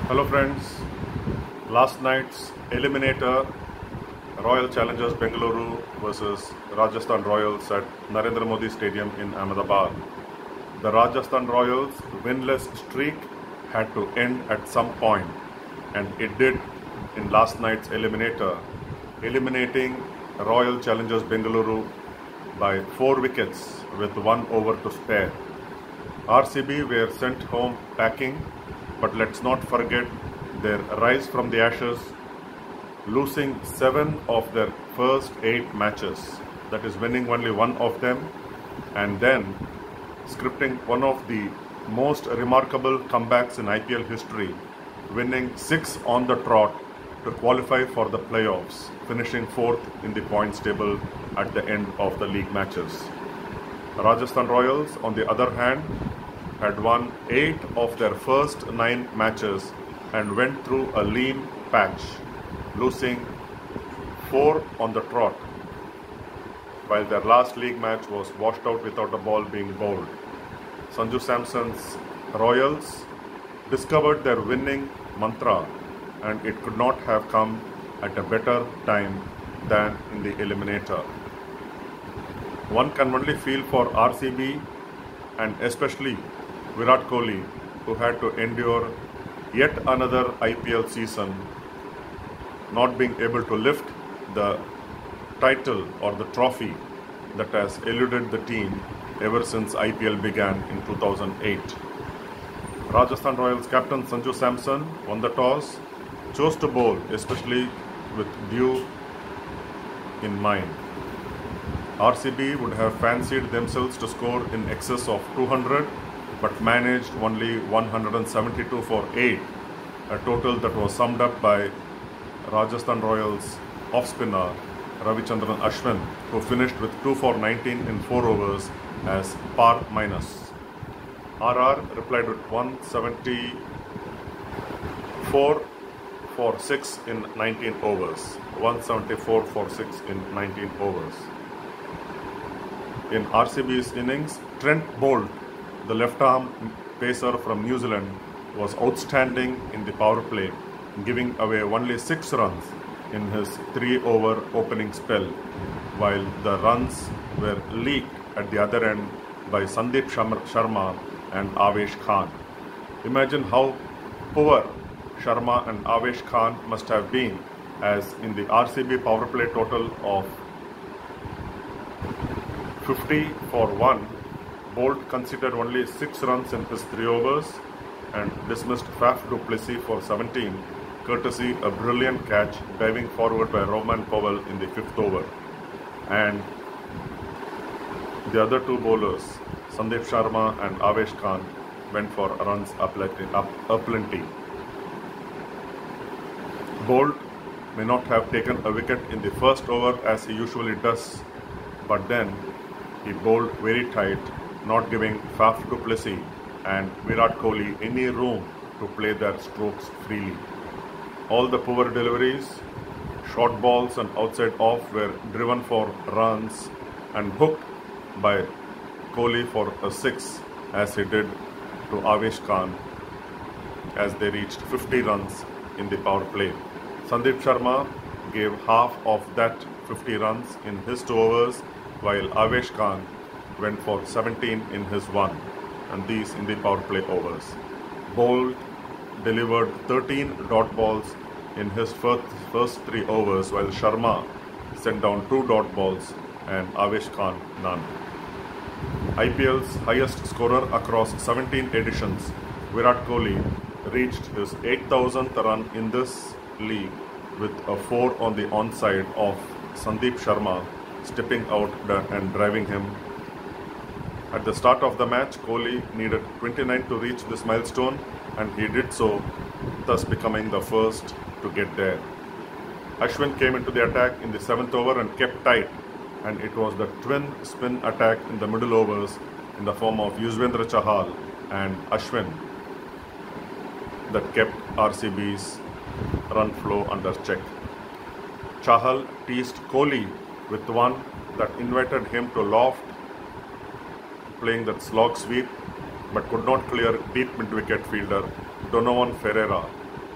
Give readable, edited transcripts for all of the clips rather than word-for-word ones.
Hello friends, last night's eliminator Royal Challengers Bengaluru versus Rajasthan Royals at Narendra Modi Stadium in Ahmedabad. The Rajasthan Royals' winless streak had to end at some point, and it did in last night's eliminator, eliminating Royal Challengers Bengaluru by 4 wickets with 1 over to spare. RCB were sent home packing, but let's not forget their rise from the ashes, losing 7 of their first 8 matches, that is winning only 1 of them, and then scripting one of the most remarkable comebacks in IPL history, winning 6 on the trot to qualify for the playoffs, finishing 4th in the points table at the end of the league matches. Rajasthan Royals, on the other hand, had won 8 of their first 9 matches and went through a lean patch, losing 4 on the trot, while their last league match was washed out without a ball being bowled. Sanju Samson's Royals discovered their winning mantra, and it could not have come at a better time than in the eliminator. One can only feel for RCB and especially Virat Kohli, who had to endure yet another IPL season not being able to lift the title or the trophy that has eluded the team ever since IPL began in 2008. Rajasthan Royals captain Sanju Samson won the toss, chose to bowl, especially with dew in mind. RCB would have fancied themselves to score in excess of 200, but managed only 172 for 8, a total that was summed up by Rajasthan Royals off-spinner Ravichandran Ashwin, who finished with 2 for 19 in 4 overs as par minus. RR replied with 174 for 6 in 19 overs. 174 for 6 in 19 overs. In RCB's innings, Trent Boult, the left-arm pacer from New Zealand, was outstanding in the power play, giving away only 6 runs in his 3-over opening spell, while the runs were leaked at the other end by Sandeep Sharma and Avesh Khan. Imagine how poor Sharma and Avesh Khan must have been, as in the RCB power play total of 50 for 1, Boult conceded only 6 runs in his 3 overs and dismissed Faf du Plessis for 17, courtesy a brilliant catch diving forward by Roman Powell in the 5th over. And the other 2 bowlers, Sandeep Sharma and Avesh Khan, went for runs aplenty. Boult may not have taken a wicket in the first over as he usually does, but then he bowled very tight, not giving Faf du Plessis and Virat Kohli any room to play their strokes freely. All the poor deliveries, short balls and outside off were driven for runs and hooked by Kohli for a 6, as he did to Avesh Khan as they reached 50 runs in the power play. Sandeep Sharma gave half of that 50 runs in his 2 overs, while Avesh Khan went for 17 in his 1, and these in the power play overs. Boult delivered 13 dot balls in his first 3 overs, while Sharma sent down 2 dot balls and Avesh Khan none. IPL's highest scorer across 17 editions, Virat Kohli reached his 8,000th run in this league with a 4 on the onside of Sandeep Sharma stepping out and driving him. At the start of the match, Kohli needed 29 to reach this milestone, and he did so, thus becoming the first to get there. Ashwin came into the attack in the 7th over and kept tight, and it was the twin spin attack in the middle overs in the form of Yuzvendra Chahal and Ashwin that kept RCB's run flow under check. Chahal teased Kohli with one that invited him to loft, playing that slog sweep, but could not clear deep mid-wicket fielder Donovan Ferreira,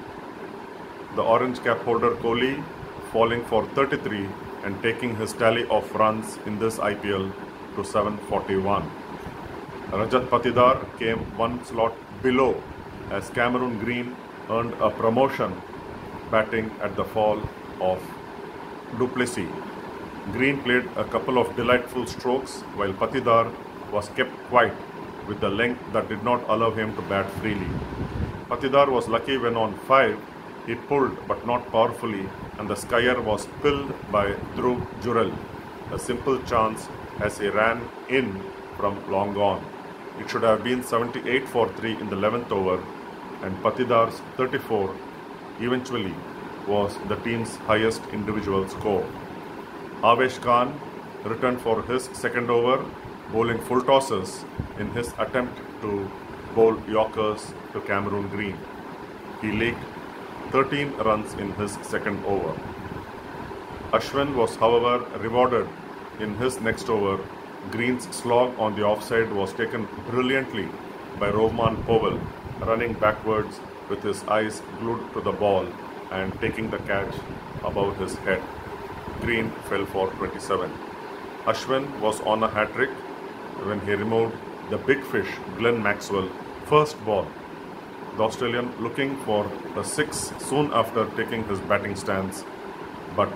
the orange cap holder Kohli falling for 33 and taking his tally of runs in this IPL to 741. Rajat Patidar came one slot below as Cameron Green earned a promotion batting at the fall of du Plessis. Green played a couple of delightful strokes while Patidar was kept quiet with the length that did not allow him to bat freely. Patidar was lucky when on 5 he pulled but not powerfully and the skier was spilled by Dhruv Jurel, a simple chance as he ran in from long on. It should have been 78 for 3 in the 11th over and Patidar's 34 eventually was the team's highest individual score. Avesh Khan returned for his second over, bowling full tosses in his attempt to bowl Yorkers to Cameron Green. He leaked 13 runs in his second over. Ashwin was, however, rewarded in his next over. Green's slog on the offside was taken brilliantly by Rohman Powell, running backwards with his eyes glued to the ball and taking the catch above his head. Green fell for 27. Ashwin was on a hat-trick when he removed the big fish Glenn Maxwell first ball. The Australian looking for the 6 soon after taking his batting stance, but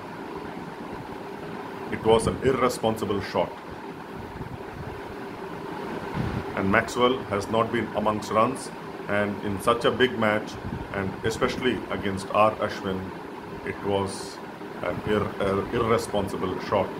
it was an irresponsible shot. And Maxwell has not been amongst runs, and in such a big match and especially against R. Ashwin, it was an irresponsible shot.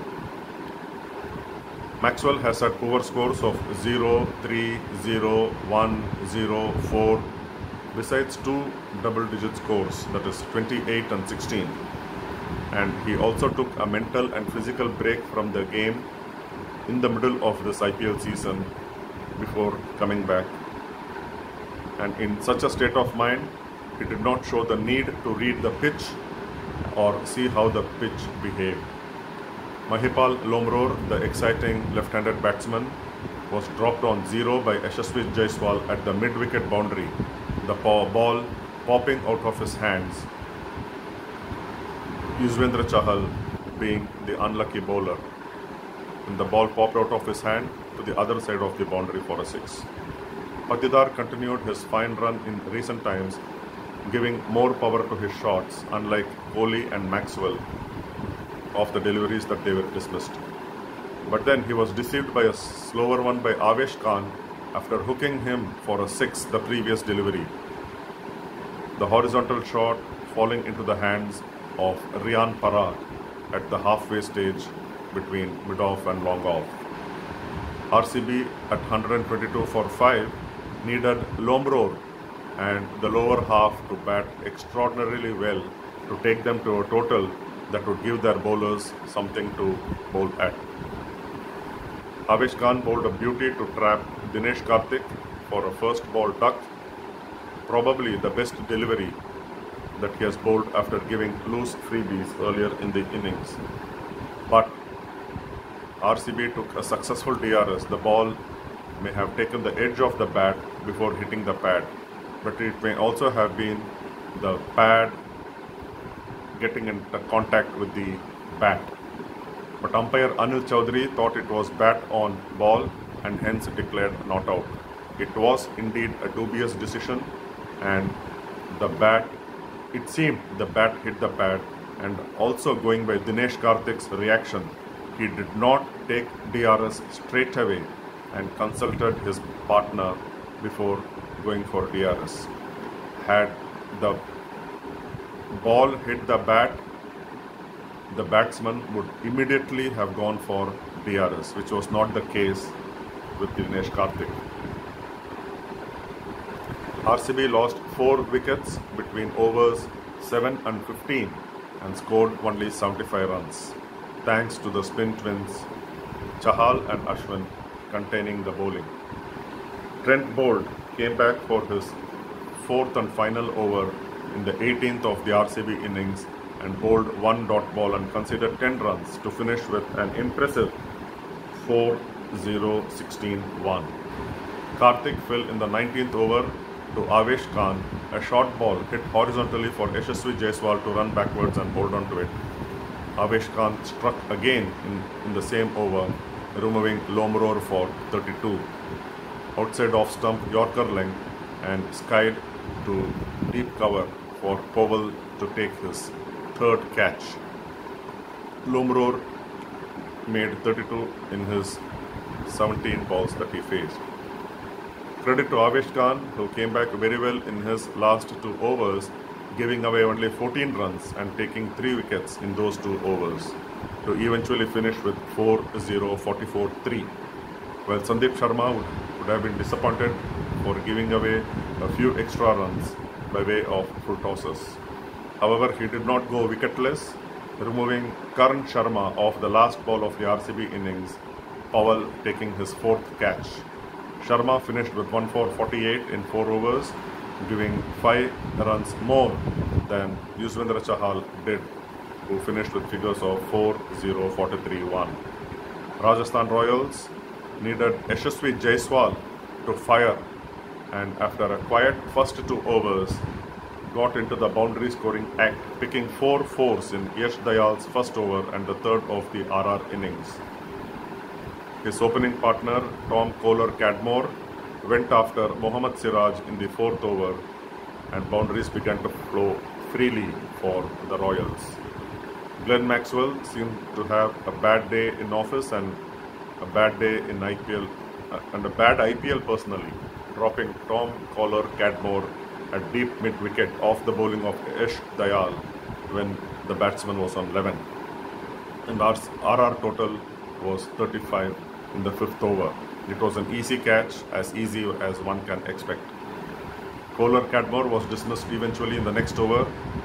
Maxwell has had poor scores of 0, 3, 0, 1, 0, 4, besides 2 double-digit scores, that is 28 and 16. And he also took a mental and physical break from the game in the middle of this IPL season before coming back. And in such a state of mind, he did not show the need to read the pitch or see how the pitch behaved. Mahipal Lomror, the exciting left-handed batsman, was dropped on 0 by Yashasvi Jaiswal at the mid-wicket boundary, the ball popping out of his hands, Yuzvendra Chahal being the unlucky bowler. And the ball popped out of his hand to the other side of the boundary for a 6. Patidar continued his fine run in recent times, giving more power to his shots, unlike Kohli and Maxwell of the deliveries that they were dismissed. But then he was deceived by a slower one by Avesh Khan after hooking him for a 6 the previous delivery. The horizontal shot falling into the hands of Rian Parag at the halfway stage between mid-off and long-off. RCB at 122 for 5 needed Lomror and the lower half to bat extraordinarily well to take them to a total that would give their bowlers something to bowl at. Avesh Khan bowled a beauty to trap Dinesh Karthik for a first ball duck, probably the best delivery that he has bowled after giving loose freebies earlier in the innings. But RCB took a successful DRS. The ball may have taken the edge of the bat before hitting the pad, but it may also have been the pad getting in contact with the bat. But umpire Anil Chaudhary thought it was bat on ball and hence declared not out. It was indeed a dubious decision, and it seemed the bat hit the pad. And also going by Dinesh Karthik's reaction, he did not take DRS straight away and consulted his partner before going for DRS. Had the ball hit the bat, the batsman would immediately have gone for DRS, which was not the case with Dinesh Karthik. RCB lost 4 wickets between overs 7 and 15 and scored only 75 runs, thanks to the spin twins Chahal and Ashwin containing the bowling. Trent Boult came back for his 4th and final over in the 18th of the RCB innings and bowled 1 dot ball and conceded 10 runs to finish with an impressive 4-0-16-1. Karthik fell in the 19th over to Avesh Khan, a short ball hit horizontally for Yashasvi Jaiswal to run backwards and hold on to it. Avesh Khan struck again in the same over, removing Lomror for 32. Outside off stump Yorker length and skied to deep cover for Powell to take his third catch. Lomror made 32 in his 17 balls that he faced. Credit to Avesh Khan, who came back very well in his last 2 overs, giving away only 14 runs and taking 3 wickets in those 2 overs, to eventually finish with 4-0, 44-3. While Sandeep Sharma would have been disappointed for giving away a few extra runs by way of full tosses. However, he did not go wicketless, removing Karan Sharma off the last ball of the RCB innings, Powell taking his 4th catch. Sharma finished with 1 for 48 in 4 overs, giving 5 runs more than Yuzvendra Chahal did, who finished with figures of 4-0, 43-1. Rajasthan Royals needed Yashasvi Jaiswal to fire, and after a quiet first 2 overs, got into the boundary scoring act, picking 4 fours in Yash Dayal's first over and the third of the RR innings. His opening partner, Tom Kohler-Cadmore, went after Mohammad Siraj in the 4th over, and boundaries began to flow freely for the Royals. Glenn Maxwell seemed to have a bad day in office and a bad day in IPL, and a bad IPL personally, dropping Tom Kohler-Cadmore at deep mid-wicket off the bowling of Yash Dayal when the batsman was on 11. And our RR total was 35 in the 5th over. It was an easy catch, as easy as one can expect. Kohler-Cadmore was dismissed eventually in the next over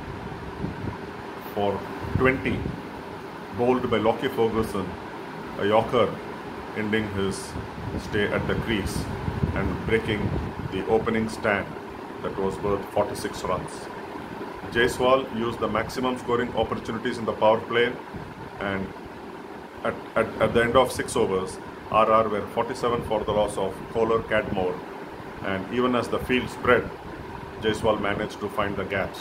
for 20, bowled by Lockie Ferguson, a Yorker, ending his stay at the crease and breaking the opening stand that was worth 46 runs. Jaiswal used the maximum scoring opportunities in the power play, and at the end of 6 overs, RR were 47 for the loss of Kohler-Cadmore, and even as the field spread, Jaiswal managed to find the gaps.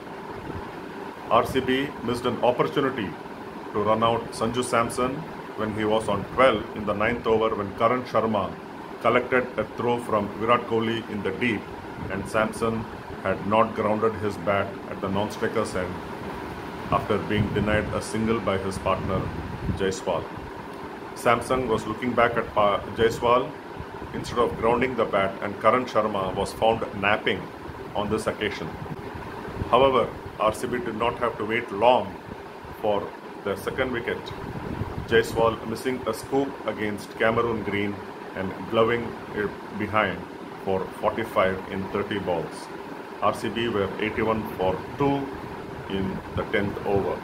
RCB missed an opportunity to run out Sanju Samson when he was on 12 in the 9th over, when Karan Sharma collected a throw from Virat Kohli in the deep, and Samson had not grounded his bat at the non-striker's end after being denied a single by his partner Jaiswal. Samson was looking back at Jaiswal instead of grounding the bat, and Karan Sharma was found napping on this occasion. However, RCB did not have to wait long for their second wicket. Jaiswal missing a scoop against Cameron Green and gloving it behind for 45 in 30 balls. RCB were 81 for 2 in the 10th over.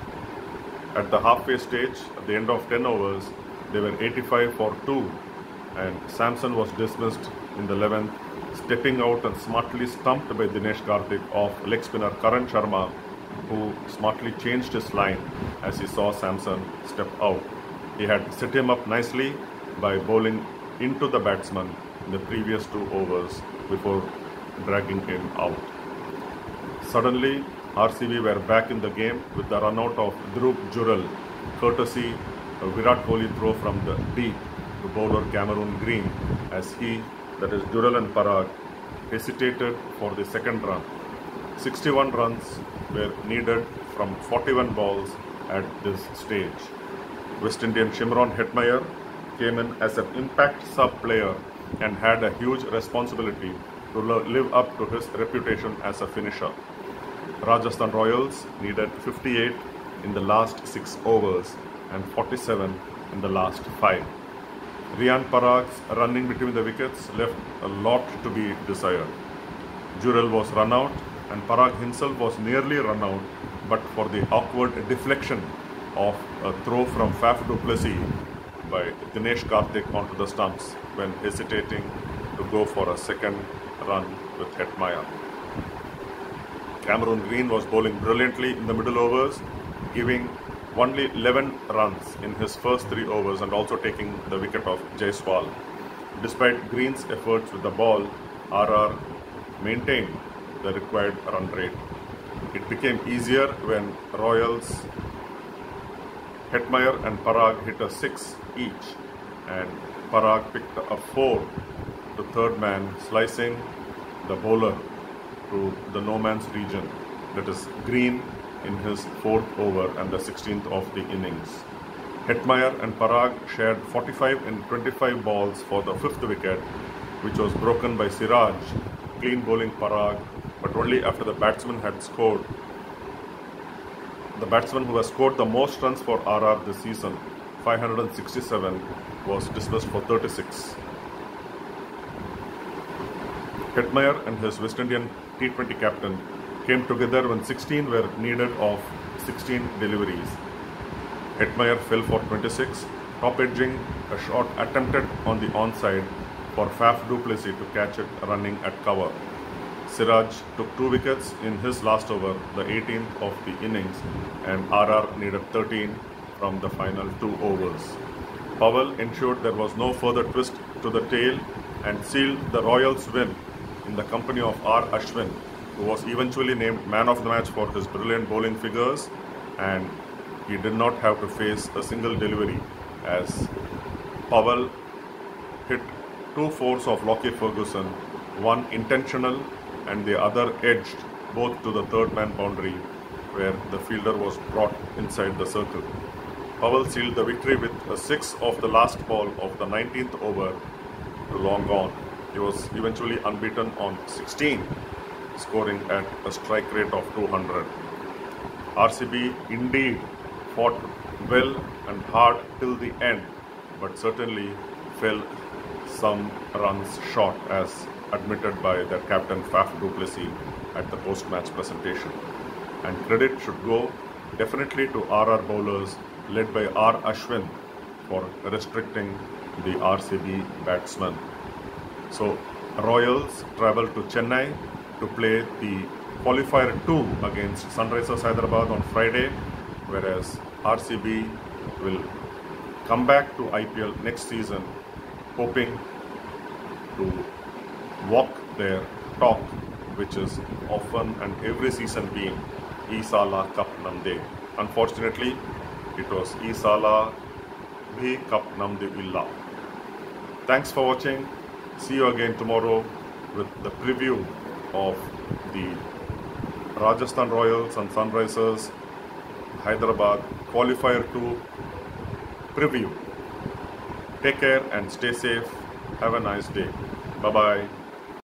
At the halfway stage, at the end of 10 overs, they were 85 for 2, and Samson was dismissed in the 11th, stepping out and smartly stumped by Dinesh Karthik off leg spinner Karan Sharma, who smartly changed his line as he saw Samson step out. He had set him up nicely by bowling into the batsman in the previous 2 overs before dragging him out. Suddenly, RCB were back in the game with the run out of Dhruv Jurel, courtesy a Virat Kohli throw from the deep to bowler Cameron Green, as he, that is Jurel and Parag, hesitated for the second run. 61 runs were needed from 41 balls at this stage. West Indian Shimron Hetmeyer came in as an impact sub player and had a huge responsibility to live up to his reputation as a finisher. Rajasthan Royals needed 58 in the last 6 overs and 47 in the last 5. Riyan Parag's running between the wickets left a lot to be desired. Jurel was run out and Parag himself was nearly run out, but for the awkward deflection of a throw from Faf du Plessis by Dinesh Karthik onto the stumps when hesitating to go for a second run with Hetmeyer. Cameron Green was bowling brilliantly in the middle overs, giving only 11 runs in his first 3 overs and also taking the wicket of Jaiswal. Despite Green's efforts with the ball, RR maintained the required run rate. It became easier when Royals Hetmyer and Parag hit a 6 each, and Parag picked a 4 to third man, slicing the bowler to the no man's region, that is Green, in his 4th over and the 16th of the innings. Hetmyer and Parag shared 45 in 25 balls for the 5th wicket, which was broken by Siraj, clean bowling Parag, but only after the batsman had scored. The batsman who has scored the most runs for RR this season, 567, was dismissed for 36. Hetmyer and his West Indian T20 captain came together when 16 were needed of 16 deliveries. Hetmyer fell for 26, top-edging a shot attempted on the onside for Faf du Plessis to catch it running at cover. Siraj took 2 wickets in his last over, the 18th of the innings, and RR needed 13 from the final 2 overs. Powell ensured there was no further twist to the tale and sealed the Royals' win in the company of R. Ashwin, who was eventually named man of the match for his brilliant bowling figures, and he did not have to face a single delivery as Powell hit 2 fours of Lockie Ferguson, one intentional and the other edged both to the third man boundary, where the fielder was brought inside the circle. Powell sealed the victory with a 6 of the last ball of the 19th over to long gone. He was eventually unbeaten on 16, scoring at a strike rate of 200. RCB indeed fought well and hard till the end, but certainly fell some runs short, as admitted by their captain Faf du Plessis at the post-match presentation. And credit should go definitely to RR bowlers led by R. Ashwin for restricting the RCB batsmen. So Royals travel to Chennai to play the qualifier 2 against Sunrisers Hyderabad on Friday, whereas RCB will come back to IPL next season hoping to walk their talk, which is often and every season being Isala Cup Namde. Unfortunately, it was Isala Bhi Cup Namde Illa. Thanks for watching. See you again tomorrow with the preview of the Rajasthan Royals and Sunrisers Hyderabad Qualifier 2 preview. Take care and stay safe. Have a nice day. Bye-bye.